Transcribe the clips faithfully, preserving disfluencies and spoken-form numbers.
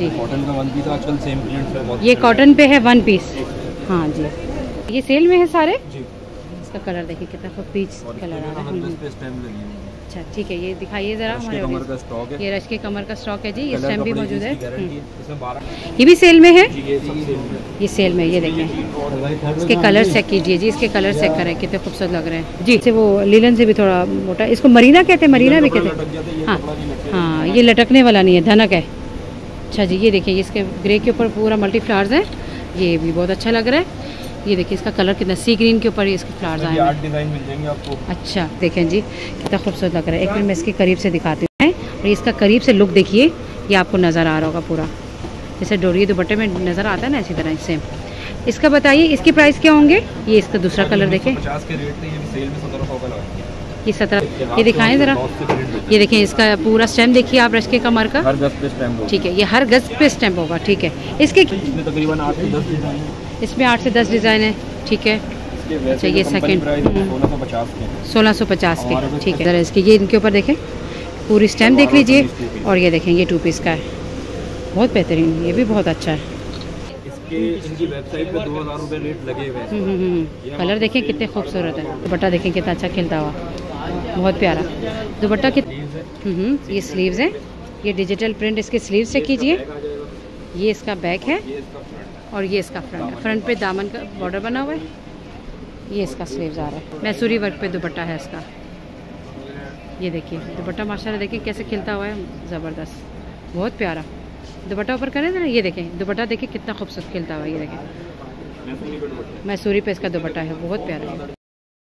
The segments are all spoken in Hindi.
जी। कॉटन का वन पीस आजकल सेम प्रिंट पे बहुत, ये कॉटन पे है वन पीस। हाँ जी, ये सेल में है सारे जी। इसका कलर देखिए कितना पीच कलर आ रहा है। अच्छा ठीक है, ये दिखाइए ज़रा हमारे कमर का स्टॉक है। ये रश के कमर का स्टॉक है जी, ये स्टैम्प भी मौजूद है। इसमें बारह ये भी सेल में है, ये सब सेल में। ये सेल में। ये देखें इसके कलर चेक कीजिए जी, इसके कलर चेक करें कितने खूबसूरत लग रहे हैं जी। से वो लीलन से भी थोड़ा मोटा, इसको मरीना कहते हैं, मरीना भी कहते हैं। हाँ हाँ, ये लटकने वाला नहीं है, धनक है। अच्छा जी, ये देखिए इसके ग्रे के ऊपर पूरा मल्टी फ्लावर्स हैं, ये भी बहुत अच्छा लग रहा है। ये देखिए इसका कलर कितना सी ग्रीन के ऊपर इसके फ्लावर्स आए हैं। डिजाइन मिल जाएंगे आपको। अच्छा देखें जी कितना खूबसूरत लग रहा है। एक मिनट मैं इसके करीब से दिखाती हूँ और इसका करीब से लुक देखिए, ये आपको नज़र आ रहा होगा पूरा, जैसे डोरी दुपट्टे में नज़र आता है ना, इसी तरह सेम। इसका बताइए इसके प्राइस क्या होंगे? ये इसका दूसरा कलर देखें, पचास के रेट थे, ये सेल में सत्रह सौ का लगाएंगे। ये सत्रह, ये दिखाएं ज़रा। ये देखें इसका पूरा स्टैम्प देखिए आप, रश के कमर का। हर गज पे स्टैम्प होगा। ठीक है, ये हर गज पे स्टैम्प होगा। ठीक है, इसके इसमें तकरीबन आठ से दस डिजाइन है। इसमें आठ से दस डिज़ाइन है। ठीक है, अच्छा ये सेकंड सोलह सौ पचास के सोलह सौ पचास के। ठीक है, ज़रा इसके ये इनके ऊपर देखें, पूरी स्टैम्प देख लीजिए। और ये देखें ये टू पीस का है, बहुत बेहतरीन, ये भी बहुत अच्छा है। इसके इनकी वेबसाइट पे दो हज़ार रुपए रेट लगे हुए हैं। कलर देखें कितने खूबसूरत है, दुपट्टा देखें कितना अच्छा खिलता हुआ, बहुत प्यारा दुपट्टा। कित ये स्लीव्स हैं, ये डिजिटल प्रिंट इसके स्लीव्स से कीजिए। ये इसका बैक है और ये इसका फ्रंट है, फ्रंट पे दामन का बॉर्डर बना हुआ है। ये इसका स्लीव्स आ रहा है, मैसूरी वर्क पे दुपट्टा है इसका। ये देखिए दुपट्टा माशाल्लाह देखिए कैसे खिलता हुआ है, ज़बरदस्त, बहुत प्यारा दुपट्टा ऊपर करें ना। ये देखें दुपट्टा देखिए कितना खूबसूरत खिलता हुआ है। ये देखें मैसूरी पे इसका दुपट्टा है, बहुत प्यारा है।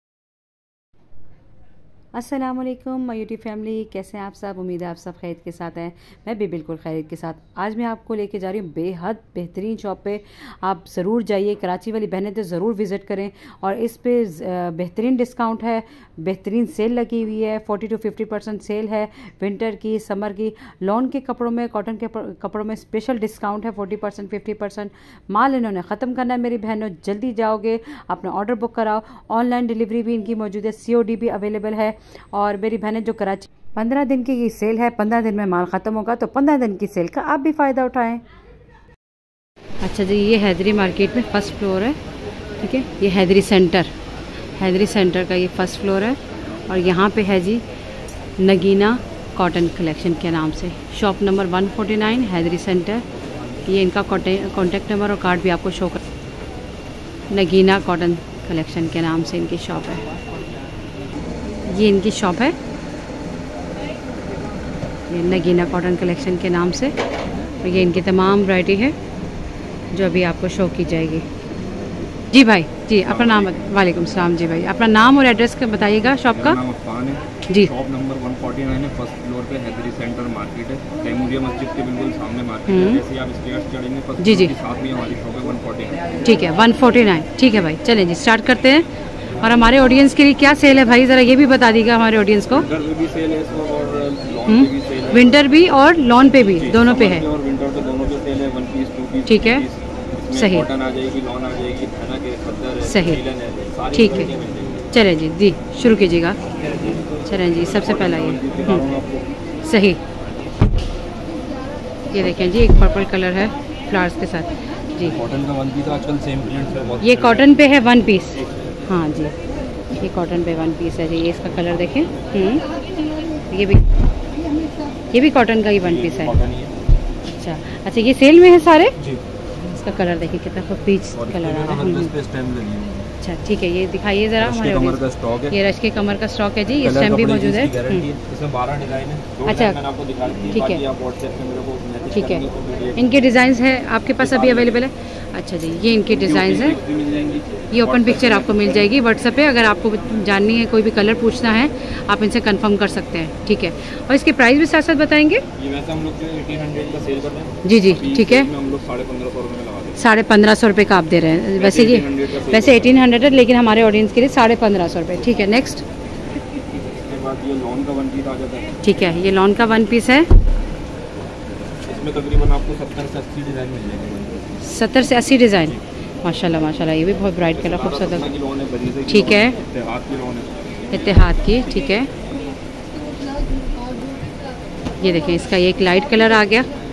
अस्सलाम वालेकुम माय यूट्यूब फैमिली, कैसे हैं आप सब? उम्मीद है आप सब खैरियत के साथ हैं। मैं भी बिल्कुल खैरियत के साथ। आज मैं आपको लेके जा रही हूँ बेहद बेहतरीन शॉप पे, आप ज़रूर जाइए। कराची वाली बहनें तो ज़रूर विज़िट करें। और इस पे बेहतरीन डिस्काउंट है, बेहतरीन सेल लगी हुई है, forty to fifty percent sale है, विंटर की, समर की। लॉन के कपड़ों में, कॉटन के कपड़ों में स्पेशल डिस्काउंट है, फोर्टी परसेंट फिफ्टी परसेंट। माल इन्होंने ख़त्म करना है मेरी बहनों, जल्दी जाओगे, अपना ऑर्डर बुक कराओ। ऑनलाइन डिलीवरी भी इनकी मौजूद है, सी ओ डी भी अवेलेबल है। और मेरी बहनें जो कराची, पंद्रह दिन की ये सेल है, पंद्रह दिन में माल ख़त्म होगा, तो पंद्रह दिन की सेल का आप भी फ़ायदा उठाएं। अच्छा जी, ये हैदरी मार्केट में फर्स्ट फ्लोर है। ठीक है, ये हैदरी सेंटर, हैदरी सेंटर का ये फर्स्ट फ्लोर है। और यहाँ पे है जी नगीना कॉटन कलेक्शन के नाम से, shop number one forty nine Hyderi centre. ये इनका कॉन्टेक्ट नंबर और कार्ड भी आपको शो कर। नगीना कॉटन कलेक्शन के नाम से इनकी शॉप है, ये इनकी शॉप है, ये नगीना कॉटन कलेक्शन के नाम से। और ये इनकी तमाम वैरायटी है जो अभी आपको शो की जाएगी। जी भाई जी, अपना नाम। वालेकुम सलाम जी भाई, अपना नाम और एड्रेस का बताइएगा शॉप का। जी, shop number one forty nine है, फर्स्ट फ्लोर पे हैदरी सेंटर मार्केट है, तैमूरिया मस्जिद के बिल्कुल सामने मार्केट है। जैसे आप स्टेयर्स चढ़ेंगे फर्स्ट जी जी साथ में हमारी शॉप है वन फोर्टी नाइन। ठीक है, वन फोर्टी नाइन। ठीक है भाई, चलें जी स्टार्ट करते हैं। और हमारे ऑडियंस के लिए क्या सेल है भाई, ज़रा ये भी बता दीजिएगा हमारे ऑडियंस को। विंटर पे भी सेल है और लॉन पे भी सेल है। विंटर भी और लॉन पे भी, दोनों पे है। और विंटर पे दोनों पे सेल है, वन पीस टू पीस। ठीक है, सही, कॉटन आ जाएगी, लॉन आ जाएगी, धनक है, खद्दर है, सही, सारी ठीक है। चलें जी जी शुरू कीजिएगा। चलें जी, सबसे पहला ये सही, ये देखें जी एक पर्पल कलर है फ्लावर्स के साथ जी। कॉटन का वन पीस आजकल सेम प्रिंट पे बहुत, ये कॉटन पे है वन पीस। हाँ जी, ये कॉटन पे वन पीस है जी। ये इसका कलर देखें, ये भी ये भी कॉटन का ही वन पीस है। अच्छा अच्छा, ये सेल में है सारे जी। इसका कलर देखिए कितना पीच कलर आ रहा है। अच्छा ठीक है, ये दिखाइए ज़रा हमारे कमर का स्टॉक है। ये रश के कमर का स्टॉक है जी, ये स्टैम्प भी मौजूद है। इसमें बारह डिज़ाइन है। अच्छा ठीक है, ठीक है, इनके डिज़ाइंस है आपके पास अभी अवेलेबल है। अच्छा जी, ये इनके डिज़ाइंस है, ये ओपन पिक्चर आपको मिल जाएगी व्हाट्सएप पे। अगर आपको जाननी है, कोई भी कलर पूछना है, आप इनसे कंफर्म कर सकते हैं। ठीक है, और इसके प्राइस भी साथ साथ बताएंगे। ये वैसे हम लोग अठारह सौ का सेल कर रहे हैं। जी जी ठीक है, हम लोग साढ़े पंद्रह सौ रुपये में लगा देंगे। साढ़े पंद्रह सौ रुपये का आप दे रहे हैं। वैसे ये वैसे एटीन हंड्रेड है, लेकिन हमारे ऑडियंस के लिए साढ़े पंद्रह सौ रुपये। ठीक है, नेक्स्ट। इसके बाद ये लॉन का वन पीस आ जाता है। ठीक है, ये लॉन का वन पीस है, इसमें तकरीबन आपको सत्तर से अस्सी डिज़ाइन मिल जाएंगे। सत्तर से अस्सी डिज़ाइन, माशाल्लाह माशाल्लाह, ये भी बहुत ब्राइट कलर खूबसूरत। ठीक है, इत्तेहाद की। ठीक है, ये देखें इसका एक लाइट कलर आ गया,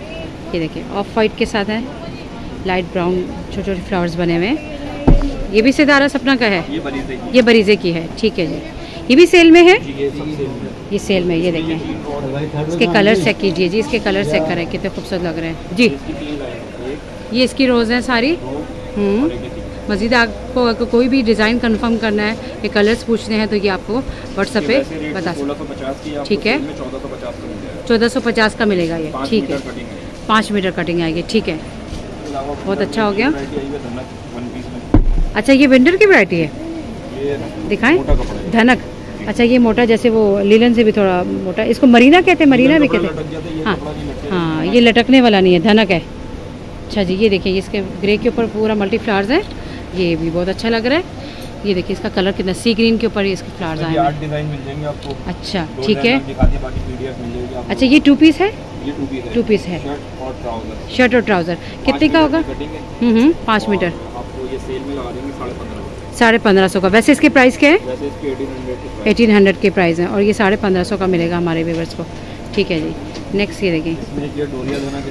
ये देखिए ऑफ वाइट के साथ है, लाइट ब्राउन छोटे छोटे फ्लावर्स बने हुए हैं। ये भी सितारा सपना का है, ये बरीजे की ये बरीजे की है, ठीक है जी। ये भी सेल में है, जी, ये सब सेल में। ये सेल में। ये देखें इसके कलर चेक कीजिए जी, इसके कलर चेक करें कितने खूबसूरत लग रहे हैं जी। इसकी तीन लाइन है, एक ये इसकी रोज़ हैं सारी। दो हम्म और एक ये तीन। मज़ीद आपको अगर कोई भी डिज़ाइन कंफर्म करना है या कलर्स पूछने हैं तो ये आपको व्हाट्सएप पे वैसे रेट बता सोलह सौ पचास की, ठीक है। चौदह सौ पचास का मिल जाएगा। चौदह सौ पचास का मिलेगा ये, पाँच ठीक मीटर है। कटिंग है। पाँच मीटर कटिंग आएगी, ठीक है। इसके अलावा बहुत अच्छा हो गया। वैरायटी आई है धनक वन पीस में। अच्छा ये विंटर की वैरायटी है, ये दिखाएं। मोटा कपड़ा है। धनक, अच्छा ये मोटा जैसे वो लीलन से भी थोड़ा मोटा, इसको मरीना कहते हैं, मरीना भी कपड़ा कहते लटक जाता है, हैं। ये हाँ कपड़ा नहीं लटकेगा। हाँ, ये लटकने वाला नहीं है, धनक है। अच्छा जी, ये देखिए इसके ग्रे के ऊपर पूरा मल्टी फ्लावर्स है, ये भी बहुत अच्छा लग रहा है। ये देखिए इसका कलर कितना, सी ग्रीन के ऊपर इसके फ्लावर्स आए ये हैं। आठ डिजाइन मिल जाएंगे आपको। अच्छा दो ठीक है। डिजाइन दिखाते हैं, बाकी पीडीएफ मिल जाएगी आपको। अच्छा ये टू पीस है, ये टू पीस है। टू पीस है। शर्ट और ट्राउजर। शर्ट और ट्राउज़र कितने का होगा? कटिंग है। हम्म हम्म पाँच मीटर, और आपको ये सेल में लगा देंगे साढ़े पंद्रह सौ। साढ़े पंद्रह सौ का। वैसे इसके प्राइस क्या है? वैसे इसके एटीन हंड्रेड के प्राइस। एटीन हंड्रेड के प्राइस है और ये साढ़े पंद्रह सौ का मिलेगा हमारे व्यूअर्स को, ठीक है जी। नेक्स्ट ये देखिए इसमें ये डोरिया धनक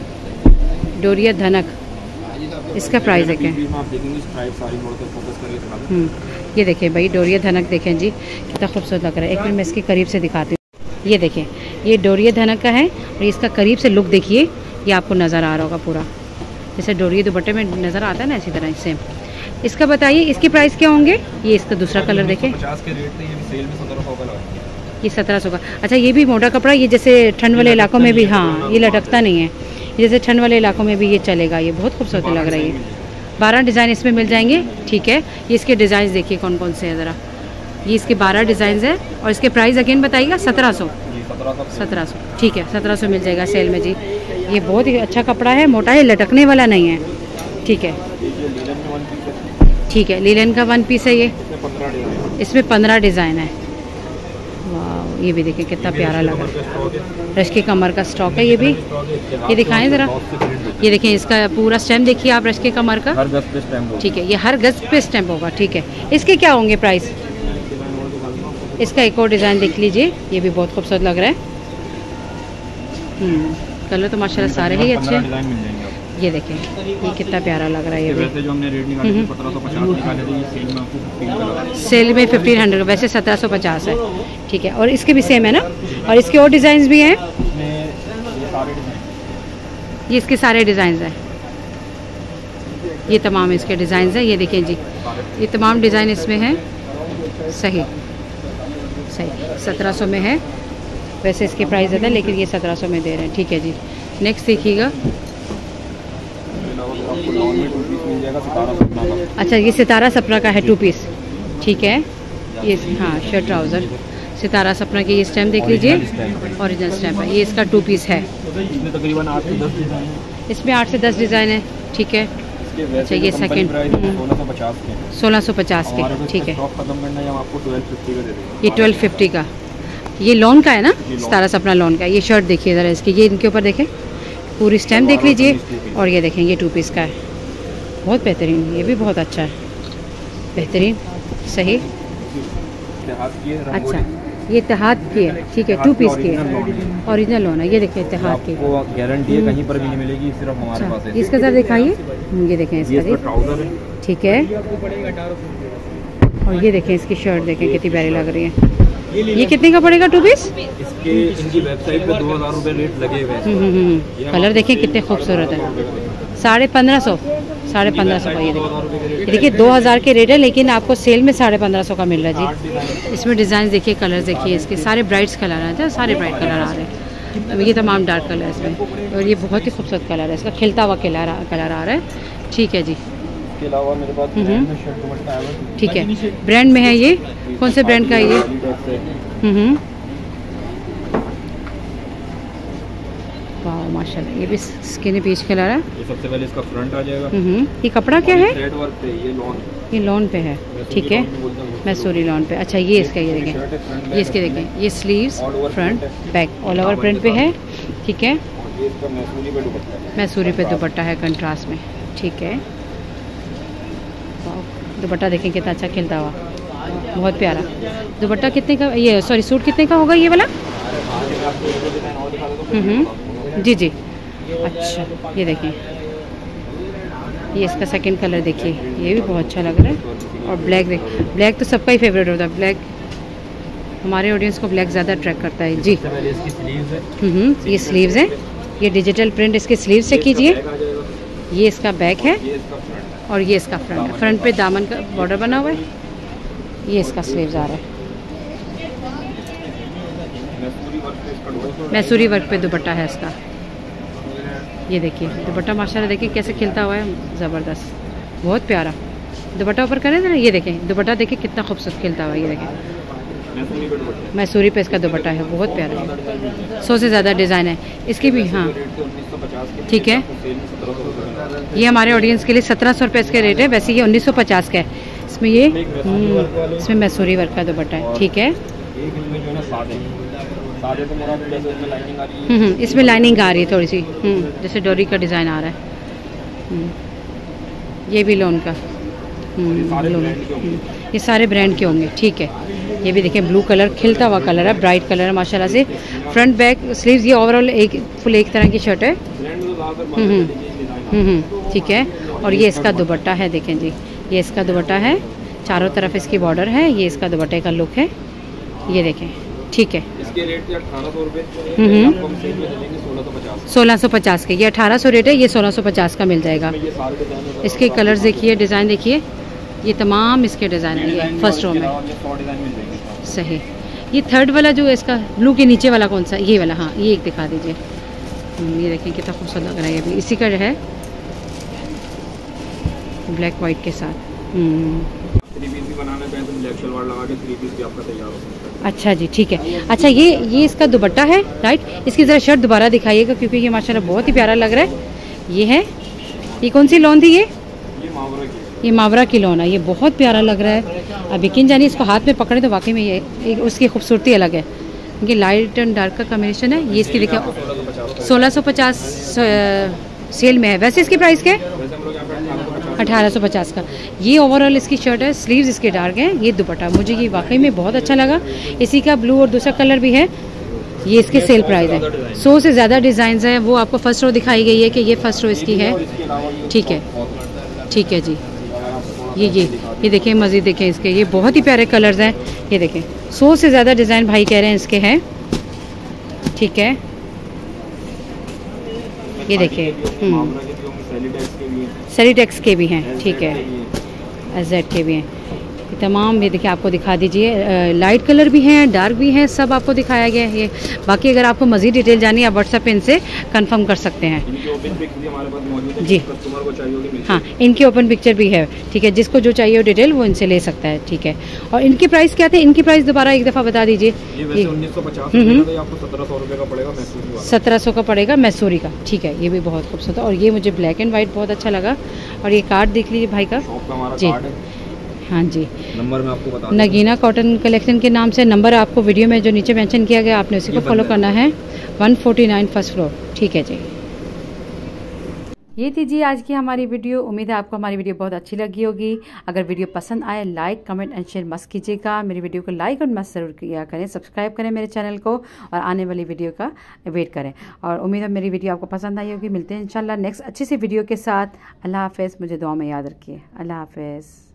है। डोरिया धनक, इसका प्राइस है क्या? बीच में आप देखेंगे स्ट्राइप सारी मोड़ कर फोकस करके दिखा दें। हम्म ये देखिए भाई डोरिया धनक देखें जी, कितना खूबसूरत लग रहा है। एक मिनट मैं इसके करीब से दिखाती हूँ। ये देखें ये डोरिया धनक का है और इसका करीब से लुक देखिए, ये आपको नज़र आ रहा होगा पूरा, जैसे डोरिया दुपट्टे में नज़र आता है ना, इसी तरह सेम। इसका बताइए इसके प्राइस क्या होंगे? ये इसका दूसरा कलर देखें, पचास के रेट थे, ये भी सेल में सत्रह सौ का लगाएंगे। ये सत्रह सौ का। अच्छा ये भी मोटा कपड़ा, ये जैसे ठंड वाले इलाकों में भी, हाँ ये लटकता नहीं है, जैसे ठंड वाले इलाकों में भी ये चलेगा, ये बहुत खूबसूरत लग रहा है। ये बारह डिज़ाइन इसमें मिल जाएंगे, ठीक है। ये इसके डिज़ाइन देखिए कौन कौन से हैं ज़रा, ये इसके बारह डिज़ाइन है और इसके प्राइस अगेन बताइएगा सत्रह सौ। सत्रह सौ ठीक है, सत्रह सौ मिल जाएगा सेल में जी। ये बहुत ही अच्छा कपड़ा है, मोटा है, लटकने वाला नहीं है, ठीक है। ठीक है, लीलन का वन पीस है ये, इसमें पंद्रह डिज़ाइन है। वाह ये भी देखिए कितना प्यारा लगा, रश के कमर का स्टॉक है ये भी। ये दिखाएं ज़रा, ये देखें इसका पूरा स्टैम्प देखिए आप, रश के कमर का, हर गज पे स्टैम्प होगा। ठीक है। ये हर गज पे स्टैम्प होगा, ठीक है। इसके क्या होंगे प्राइस? इसका एक और डिज़ाइन देख लीजिए, ये भी बहुत खूबसूरत लग रहा है। हम्म कलर तो माशाल्लाह सारे ही अच्छे हैं। डिजाइन मिल जाएंगे आपको। ये देखें ये कितना प्यारा लग रहा है ये भी। वैसे जो हमने रेट निकाले थे सत्रह सौ पचास निकाले थे, ये सेल में आपको फिफ्टीन का लगा देंगे। सेल में फिफ्टीन हंड्रेड, वैसे सत्रह सौ पचास है, ठीक है। और इसके भी सेम है ना, और इसके और डिज़ाइन भी हैं। इसमें ये सारे डिजाइन, ये इसके सारे डिज़ाइन हैं, ये तमाम इसके डिज़ाइन हैं। ये देखें जी, ये तमाम डिज़ाइन इसमें हैं। सही सही सत्रह सौ में है, वैसे इसके प्राइस ज़्यादा है लेकिन ये सत्रह सौ में दे रहे हैं, ठीक है जी। नेक्स्ट देखिएगा, आपको लॉन में टू पीस मिल जाएगा सितारा सपना का। अच्छा ये सितारा सपना का है टू पीस, ठीक है। ये हाँ शर्ट ट्राउज़र सितारा सपना की, ये स्टैम्प देख लीजिए, ओरिजिनल स्टैम्प है। ये इसका टू पीस है, इसमें तकरीबन आठ से दस डिजाइन है। इसमें आठ से दस डिज़ाइन है, ठीक है। अच्छा ये सेकंड सोलह सौ पचास के, सोलह सौ पचास के, ठीक है। स्टॉक खत्म करना है, हम आपको ट्वेल्व फिफ्टी का दे देंगे। ये ट्वेल्व फिफ्टी का, ये लॉन का है ना, सितारा सपना लॉन का। ये शर्ट देखिए ज़रा इसकी, ये इनके ऊपर देखें पूरी स्टैम्प देख लीजिए, और ये देखें ये टू पीस का है, बहुत बेहतरीन, ये भी बहुत अच्छा है, बेहतरीन सही। अच्छा ये इत्तेहाद की है, ठीक है, टू पीस की है, ओरिजिनल लोन है। ये देखें इत्तेहाद की, आपको गारंटी है कहीं पर भी नहीं मिलेगी, सिर्फ हमारे पास है। इसका ज़रा दिखाइए, ये देखें इसका, इसका ट्राउजर है, ठीक है। और ये देखें इसकी शर्ट देखें कितनी प्यारी लग रही है। ये कितने का पड़ेगा टू पीस? इसके इनकी वेबसाइट पे दो हज़ार रुपये रेट लगे हुए हैं। कलर देखें कितने खूबसूरत है, साढ़े पंद्रह सौ साढ़े पंद्रह सौ का। ये देखिए ये देखिए दो हज़ार के रेट है लेकिन आपको सेल में साढ़े पंद्रह सौ का मिल रहा है जी। इसमें डिज़ाइन देखिए, कलर देखिए, इसके सारे ब्राइट्स कलर हैं, सारे ब्राइट कलर आ रहे हैं। ये तमाम डार्क कलर है इसमें, और ये बहुत ही खूबसूरत कलर है, इसका खिलता हुआ कलर कलर आ रहा है, ठीक है जी। इसके अलावा मेरे पास ब्रांड में शर्ट दुपट्टा है, ठीक है। ब्रांड में है ये, कौन से ब्रांड का है ये? हम्म वाह माशाल्लाह, ये भी स्किनी पीच कलर है। ये सबसे पहले इसका फ्रंट आ जाएगा। हम्म ये कपड़ा क्या है? थ्रेड वर्क पे, ये लॉन, ये लॉन पे है, ठीक है, मैसूरी लॉन पे। अच्छा ये इसका, ये देखें, ये इसके देखें, ये sleeves front back all over print पे है, ठीक है। ये इसका मैसूरी पे दुपट्टा है, मैसूरी पे दुपट्टा है कंट्रास्ट में, ठीक है। दुपट्टा देखें कितना अच्छा खिलता हुआ, बहुत प्यारा दुपट्टा। कितने का ये, सॉरी सूट कितने का होगा ये वाला? हम्म जी जी अच्छा ये देखें, ये इसका सेकंड कलर देखिए, ये भी बहुत अच्छा लग रहा है। और ब्लैक देख, ब्लैक तो सबका ही फेवरेट होता है, ब्लैक हमारे ऑडियंस को ब्लैक ज़्यादा अट्रैक्ट करता है जी। हम्म, ये स्लीव्स है, ये डिजिटल प्रिंट इसके स्लीव से कीजिए। ये इसका बैक है और ये इसका फ्रंट है। फ्रंट पे दामन का बॉर्डर बना हुआ है, ये इसका स्लीव्स आ रहा है। मैसूरी वर्क पे दुपट्टा है इसका। ये देखिए दुपट्टा माशाल्लाह देखिए कैसे खिलता हुआ है, ज़बरदस्त, बहुत प्यारा। दुपट्टा ऊपर करें ना, ये देखें दुपट्टा देखिए कितना खूबसूरत खिलता हुआ है। ये देखें मैसूरी पे इसका दुपट्टा है, बहुत प्यारा है। सौ से ज़्यादा डिज़ाइन है इसकी भी। हाँ ठीक है, ये हमारे ऑडियंस के लिए सत्रह सौ रुपये इसके रेट है, वैसे ये उन्नीस सौ पचास का है। इसमें ये इसमें मैसूरी वर्क का दुपट्टा है, ठीक है। हम्म, इसमें लाइनिंग आ रही है थोड़ी सी, जैसे डोरी का डिज़ाइन आ रहा है। ये भी लोन का, लोन, ये सारे ब्रांड के होंगे, ठीक है। ये भी देखें ब्लू कलर, खिलता हुआ कलर है, ब्राइट कलर है माशाल्लाह से। फ्रंट बैक स्लीव्स, ये ओवरऑल एक फुल एक तरह की शर्ट है। हम्म, ठीक है। और ये इसका दुपट्टा है, देखें जी, ये इसका दुपट्टा है, चारों तरफ इसकी बॉर्डर है, ये इसका दुपट्टे का लुक है, ये देखें, ठीक है। इसके रेट अठारह सौ रुपये, सोलह सौ पचास के, ये अठारह सौ रेट है, ये सोलह सौ पचास का मिल जाएगा। इसके कलर्स देखिए, डिज़ाइन देखिए, ये तमाम इसके डिज़ाइन है। ये फर्स्ट रो में सही। ये थर्ड वाला जो है इसका ब्लू के नीचे वाला कौन सा, ये वाला, हाँ ये एक दिखा दीजिए। ये देखें कितना खूबसूरत लग रहा है, ये भी इसी का है, ब्लैक वाइट के साथ। थ्री पीस भी बनाना चाहें तो ब्लैक शलवार लगा के थ्री पीस भी आपका तैयार हो सकता है। अच्छा जी, ठीक है। अच्छा ये ये इसका दुपट्टा है, राइट। इसकी ज़रा शर्ट दोबारा दिखाइएगा क्योंकि ये माशाल्लाह बहुत ही प्यारा लग रहा है। ये है, ये कौन सी लोन थी ये? ये मावरा की, ये मावरा की लोन है, ये बहुत प्यारा लग रहा है। अब यकीन जानिए इसको हाथ में पकड़े तो वाकई में ये एक उसकी खूबसूरती अलग है। ये लाइट एंड डार्क का कॉम्बिनेशन है। ये इसकी देखिए सोलह सौ पचास सेल में है, वैसे इसकी प्राइस क्या है? अठारह सौ पचास का। ये ओवरऑल इसकी शर्ट है, स्लीव्स इसके डार्क हैं। ये दुपट्टा मुझे ये वाकई में बहुत अच्छा लगा। इसी का ब्लू और दूसरा कलर भी है। ये इसके सेल प्राइस है। सौ से ज़्यादा डिज़ाइन हैं, वो आपको फर्स्ट रो दिखाई गई है कि ये फर्स्ट रो इसकी है, ठीक है, ठीक है जी। ये ये ये देखें, मज़ीद देखें इसके, ये बहुत ही प्यारे कलर्स हैं। ये देखें सौ से ज़्यादा डिज़ाइन भाई कह रहे हैं इसके हैं, ठीक है। ये देखिए सेलिटेक्स के भी हैं, ठीक है, एजेड के भी हैं। ये तमाम ये देखिए आपको दिखा दीजिए, लाइट कलर भी हैं, डार्क भी हैं, सब आपको दिखाया गया है। ये बाकी अगर आपको मज़ीद डिटेल जानी है आप व्हाट्सएप पे इनसे कंफर्म कर सकते हैं जी। हाँ, इनकी ओपन पिक्चर भी है, ठीक है। जिसको जो चाहिए हो डिटेल वो इनसे ले सकता है, ठीक है। और इनकी प्राइस क्या थे? इनकी प्राइस दोबारा एक दफ़ा बता दीजिए। सत्रह सौ का पड़ेगा मैसूरी का, ठीक है। ये भी बहुत खूबसूरत है और ये मुझे ब्लैक एंड वाइट बहुत अच्छा लगा। और ये कार्ड देख लीजिए भाई का जी, हाँ जी। नंबर मैं आपको बता, नगीना कॉटन कलेक्शन के नाम से नंबर आपको वीडियो में जो नीचे मेंशन किया गया आपने उसी को फॉलो करना है। One forty nine first floor, ठीक है जी। ये थी जी आज की हमारी वीडियो। उम्मीद है आपको हमारी वीडियो बहुत अच्छी लगी होगी। अगर वीडियो पसंद आए लाइक कमेंट एंड शेयर मस्त कीजिएगा। मेरी वीडियो को लाइक और मस्त ज़रूर किया करें, सब्सक्राइब करें मेरे चैनल को और आने वाली वीडियो का वेट करें। और उम्मीद है मेरी वीडियो आपको पसंद आई होगी। मिलते हैं इंशाल्लाह नेक्स्ट अच्छी सी वीडियो के साथ। अल्लाह हाफ़िज़। मुझे दुआ में याद रखिए। अल्लाह हाफ़िज़।